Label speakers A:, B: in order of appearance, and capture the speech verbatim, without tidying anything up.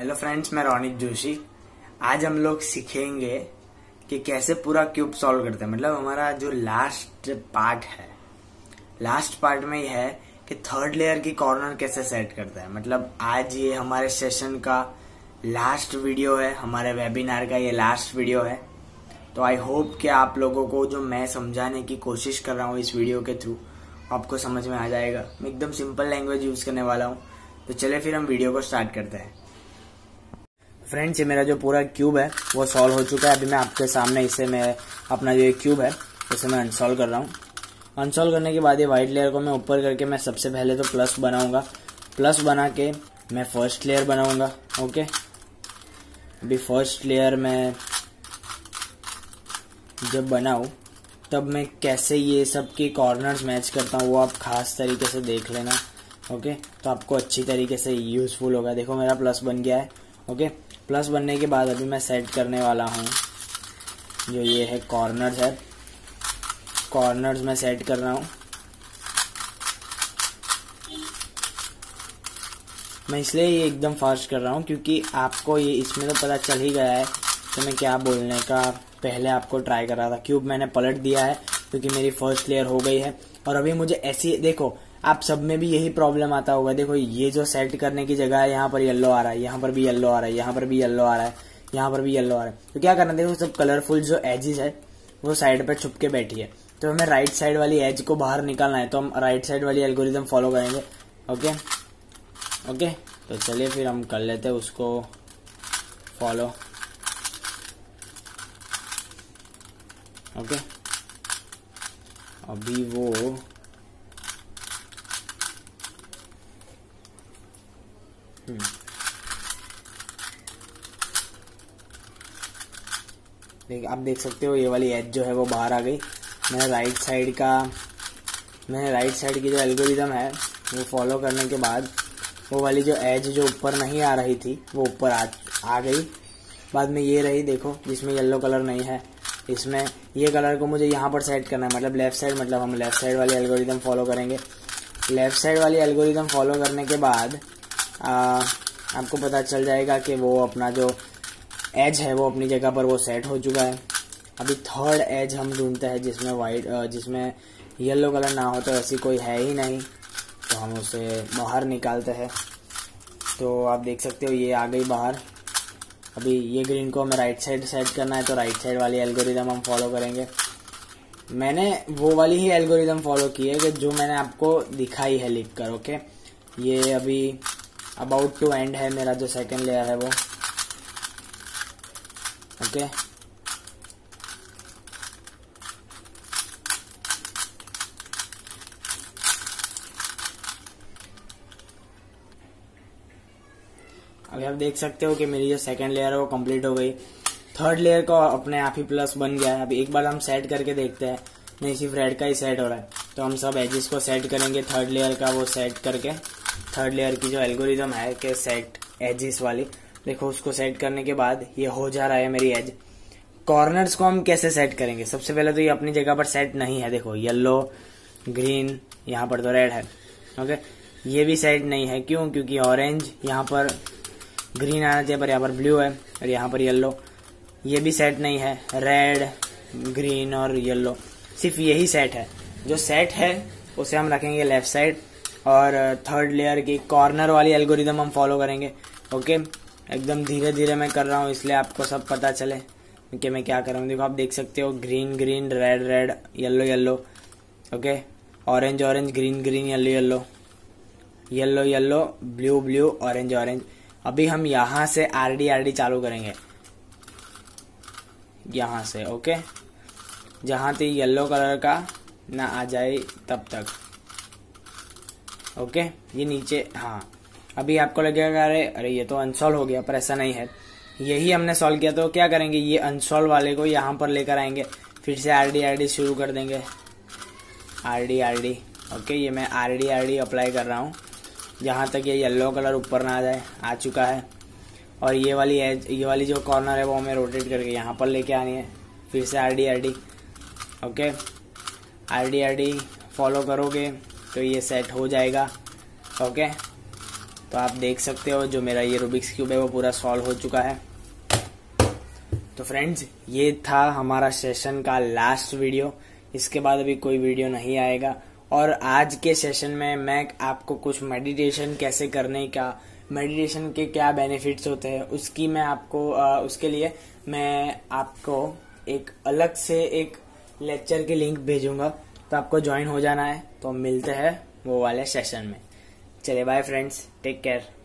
A: Hello friends, मैं रोनित जोशी। आज हम लोग सीखेंगे कि कैसे पूरा क्यूब सॉल्व करते हैं। मतलब हमारा जो लास्ट पार्ट है, लास्ट पार्ट में यह है कि थर्ड लेयर की कॉर्नर कैसे सेट करते हैं। मतलब आज ये हमारे सेशन का लास्ट वीडियो है, हमारे वेबिनार का ये लास्ट वीडियो है। तो आई होप कि आप लोगों को जो मैं समझाने की कोशिश कर रहा हूँ इस वीडियो के थ्रू आपको समझ में आ जाएगा। मैं एकदम सिंपल लैंग्वेज यूज करने वाला हूँ। तो चलिए फिर हम वीडियो को स्टार्ट करते हैं। फ्रेंड्स, ये मेरा जो पूरा क्यूब है वो सॉल्व हो चुका है। अभी मैं आपके सामने इसे मैं अपना जो ये क्यूब है इसे मैं अनसॉल्व कर रहा हूँ। अनसॉल्व करने के बाद ये व्हाइट लेयर को मैं ऊपर करके मैं सबसे पहले तो प्लस बनाऊंगा। प्लस बना के मैं फर्स्ट लेयर बनाऊंगा। ओके, अभी फर्स्ट लेयर में जब बनाऊं तब मैं कैसे ये सब के कॉर्नर्स मैच करता हूँ वो आप खास तरीके से देख लेना। ओके, तो आपको अच्छी तरीके से यूजफुल होगा। देखो मेरा प्लस बन गया है। ओके, प्लस बनने के बाद अभी मैं सेट करने वाला हूँ जो ये है कॉर्नर्स है। कॉर्नर्स में सेट कर रहा हूँ। मैं इसलिए ये एकदम फास्ट कर रहा हूँ क्योंकि आपको ये इसमें तो पता चल ही गया है कि मैं क्या बोलने का पहले आपको ट्राई कर रहा था। क्यूब मैंने पलट दिया है क्योंकि मेरी फर्स्ट लेयर हो गई है। और अभी मुझे ऐसी, देखो आप सब में भी यही प्रॉब्लम आता होगा। देखो ये जो सेट करने की जगह है यहाँ पर येलो आ रहा है, यहाँ पर भी येलो आ रहा है, यहाँ पर भी येलो आ रहा है, यहाँ पर भी येलो आ रहा है। तो क्या करना, देखो सब कलरफुल जो एजेस है वो साइड पे छुप के बैठी है। तो हमें राइट साइड वाली एज को बाहर निकालना है, तो हम राइट साइड वाली एल्गोरिथम फॉलो करेंगे। ओके ओके तो चलिए फिर हम कर लेते हैं उसको फॉलो। ओके, अभी वो हम्म देख आप देख सकते हो ये वाली एज जो है वो बाहर आ गई। मैंने राइट साइड का मैंने राइट साइड की जो एल्गोरिथम है वो फॉलो करने के बाद वो वाली जो एज जो ऊपर नहीं आ रही थी वो ऊपर आ, आ गई। बाद में ये रही, देखो जिसमें येलो कलर नहीं है, इसमें ये कलर को मुझे यहाँ पर सेट करना है। मतलब लेफ्ट साइड, मतलब हम लेफ्ट साइड वाली एल्गोरिथम फॉलो करेंगे। लेफ्ट साइड वाली एल्गोरिथम फॉलो करने के बाद आ, आपको पता चल जाएगा कि वो अपना जो एज है वो अपनी जगह पर वो सेट हो चुका है। अभी थर्ड एज हम ढूंढते हैं जिसमें वाइट जिसमें येलो कलर ना हो। तो ऐसी कोई है ही नहीं, तो हम उसे बाहर निकालते हैं। तो आप देख सकते हो ये आ गई बाहर। अभी ये ग्रीन को हमें राइट साइड सेट करना है, तो राइट साइड वाली एल्गोरिथम हम फॉलो करेंगे। मैंने वो वाली ही एल्गोरिथम फॉलो की है कि जो मैंने आपको दिखाई है लिख कर। ओके, ये अभी अबाउट टू एंड है मेरा जो सेकेंड लेयर है वो। ओके, अभी आप देख सकते हो कि मेरी जो सेकेंड लेयर है वो कंप्लीट हो गई। थर्ड लेयर को अपने आप ही प्लस बन गया है। अभी एक बार हम सेट करके देखते हैं। नहीं, सिर्फ रेड का ही सेट हो रहा है, तो हम सब एजेस को सेट करेंगे थर्ड लेयर का वो सेट करके। थर्ड लेयर की जो एल्गोरिथम है कि सेट एजेस वाली, देखो उसको सेट करने के बाद ये हो जा रहा है मेरी एज। कॉर्नर्स को हम कैसे सेट करेंगे? सबसे पहले तो ये अपनी जगह पर सेट नहीं है। देखो येलो, ग्रीन, यहाँ पर तो रेड है। ओके, ये भी सेट नहीं है। क्यों? क्योंकि ऑरेंज यहाँ पर ग्रीन आना चाहिए पर यहाँ पर ब्लू है, और यहाँ पर येलो। ये भी सेट नहीं है। रेड, ग्रीन और येलो, सिर्फ यही सेट है। जो सेट है उसे हम रखेंगे लेफ्ट साइड, और थर्ड लेयर की कॉर्नर वाली एल्गोरिथम हम फॉलो करेंगे। ओके, एकदम धीरे धीरे मैं कर रहा हूँ इसलिए आपको सब पता चले कि मैं क्या कर रहा हूँ। देखो आप देख सकते हो green green, red red, yellow yellow. Okay, orange orange, green green, yellow yellow, yellow yellow, blue blue, orange orange. अभी हम यहाँ से आर डी आर डी चालू करेंगे, यहाँ से। ओके, जहाँ तक येलो कलर का ना आ जाए तब तक। ओके, ये नीचे, हाँ। अभी आपको लगेगा अरे अरे ये तो अनसॉल्व हो गया, पर ऐसा नहीं है। यही हमने सॉल्व किया। तो क्या करेंगे, ये अनसॉल्व वाले को यहाँ पर लेकर आएंगे, फिर से आर डी आर डी शुरू कर देंगे। R D R D okay, ये मैं R D R D apply कर रहा हूँ जहाँ तक ये येलो कलर ऊपर ना आ जाए। आ चुका है। और ये वाली एज, ये वाली जो कॉर्नर है वो हमें रोटेट करके यहाँ पर लेके आनी है। फिर से R D R D okay, R D R D follow करोगे तो ये सेट हो जाएगा। ओके, तो आप देख सकते हो जो मेरा ये रूबिक्स क्यूब है वो पूरा सॉल्व हो चुका है। तो फ्रेंड्स, ये था हमारा सेशन का लास्ट वीडियो। इसके बाद अभी कोई वीडियो नहीं आएगा। और आज के सेशन में मैं आपको कुछ मेडिटेशन कैसे करने का, मेडिटेशन के क्या बेनिफिट्स होते हैं, उसकी मैं आपको आ, उसके लिए मैं आपको एक अलग से एक लेक्चर की लिंक भेजूंगा, तो आपको ज्वाइन हो जाना है। तो मिलते हैं वो वाले सेशन में। चलिए बाय फ्रेंड्स, टेक केयर।